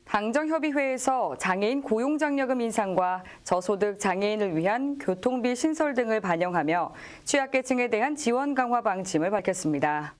당정협의회에서 장애인 고용장려금 인상과 저소득 장애인을 위한 교통비 신설 등을 반영하며 취약계층에 대한 지원 강화 방침을 밝혔습니다.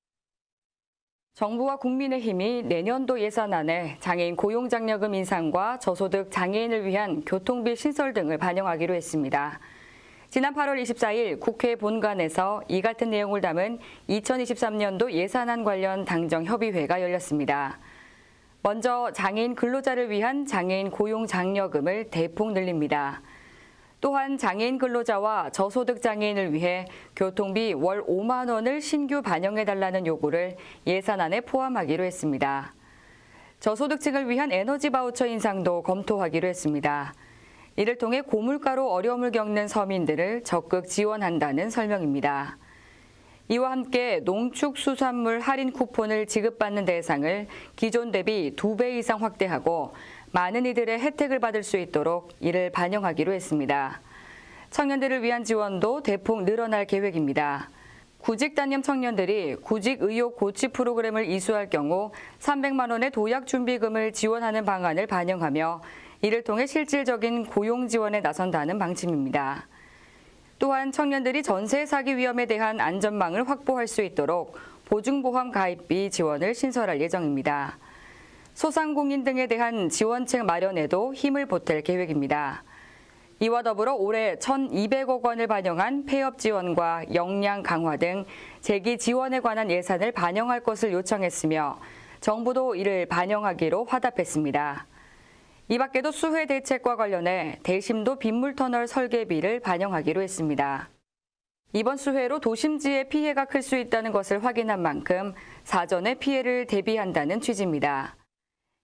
정부와 국민의힘이 내년도 예산안에 장애인 고용장려금 인상과 저소득 장애인을 위한 교통비 신설 등을 반영하기로 했습니다. 지난 8월 24일 국회 본관에서 이 같은 내용을 담은 2023년도 예산안 관련 당정협의회가 열렸습니다. 먼저 장애인 근로자를 위한 장애인 고용장려금을 대폭 늘립니다. 또한 장애인 근로자와 저소득 장애인을 위해 교통비 월 5만 원을 신규 반영해달라는 요구를 예산안에 포함하기로 했습니다. 저소득층을 위한 에너지 바우처 인상도 검토하기로 했습니다. 이를 통해 고물가로 어려움을 겪는 서민들을 적극 지원한다는 설명입니다. 이와 함께 농축수산물 할인 쿠폰을 지급받는 대상을 기존 대비 2배 이상 확대하고 많은 이들의 혜택을 받을 수 있도록 이를 반영하기로 했습니다. 청년들을 위한 지원도 대폭 늘어날 계획입니다. 구직 단념 청년들이 구직 의욕 고취 프로그램을 이수할 경우 300만 원의 도약 준비금을 지원하는 방안을 반영하며 이를 통해 실질적인 고용 지원에 나선다는 방침입니다. 또한 청년들이 전세 사기 위험에 대한 안전망을 확보할 수 있도록 보증보험 가입비 지원을 신설할 예정입니다. 소상공인 등에 대한 지원책 마련에도 힘을 보탤 계획입니다. 이와 더불어 올해 1,200억 원을 반영한 폐업 지원과 역량 강화 등 재기 지원에 관한 예산을 반영할 것을 요청했으며 정부도 이를 반영하기로 화답했습니다. 이 밖에도 수해 대책과 관련해 대심도 빗물터널 설계비를 반영하기로 했습니다. 이번 수해로 도심지에 피해가 클 수 있다는 것을 확인한 만큼 사전에 피해를 대비한다는 취지입니다.